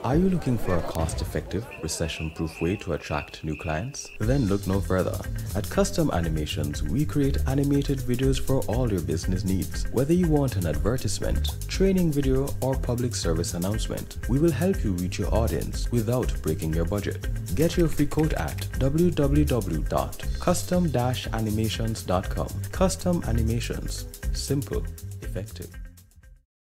Are you looking for a cost-effective, recession-proof way to attract new clients? Then look no further. At Custom Animations, we create animated videos for all your business needs. Whether you want an advertisement, training video, or public service announcement, we will help you reach your audience without breaking your budget. Get your free quote at www.custom-animations.com. Custom Animations. Simple, effective.